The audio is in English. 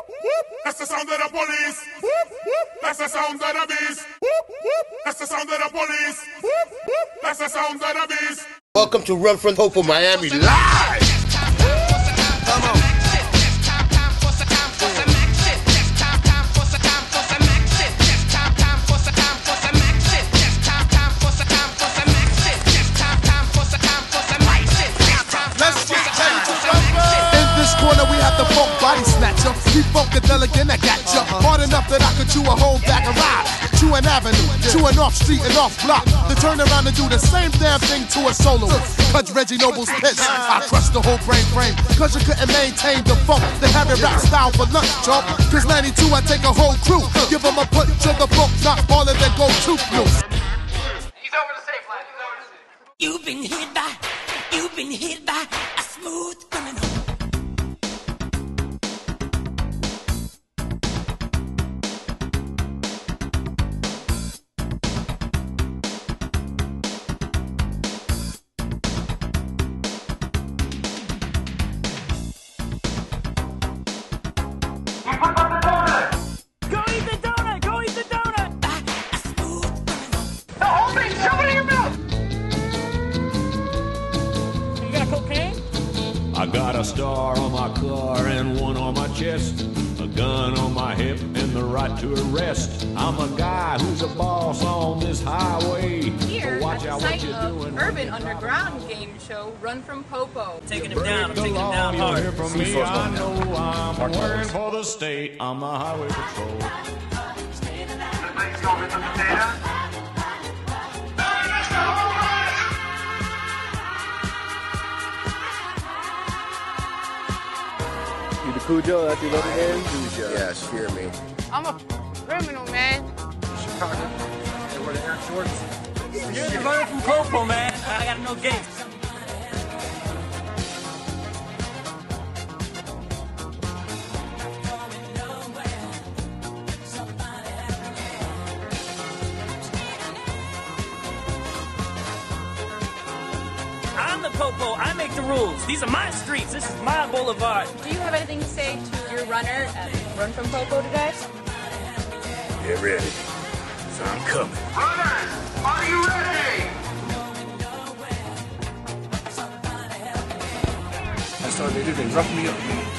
That's the sound of the police. That's the sound of the beast. That's the sound of the police. That's the sound of the beast. Welcome to Run from Popo, Miami, live! Come on. Corner we have the funk body snatcher. We funkadelic and I got ya. Hard enough that I could chew a whole bag of ride. Chew an avenue, chew an off street and off block. To turn around and do the same damn thing to a soloist. Cause Reggie Noble's pissed. I crushed the whole brain frame. Cause you couldn't maintain the funk. They have it rap style for lunch, chump. Cause 92 I take a whole crew. Give them a punch to the funk, knock all of their go-to blues. He's over the safe line. He's over the safe. You've been hit by a smooth criminal. I got a star on my car and one on my chest, a gun on my hip and the right to arrest. I'm a guy who's a boss on this highway. Here at the site of Urban Underground game show, Run from Popo. Taking him down, I'm taking him down hard. Hear from me, I know I'm working for the state. I'm the highway patrol. You the Cujo, that's your little name? Cujo. Yes, hear me. I'm a criminal, man. Chicago. You wear the Air shorts? You're the runner from Popo, man. I gotta know gates. I'm the Popo. I make the rules. These are my streets. This is my boulevard. Do you have anything to say to your runner at Run from Popo today? Get ready. So I'm coming. Runners, are you ready? I started to do things. Rough me up.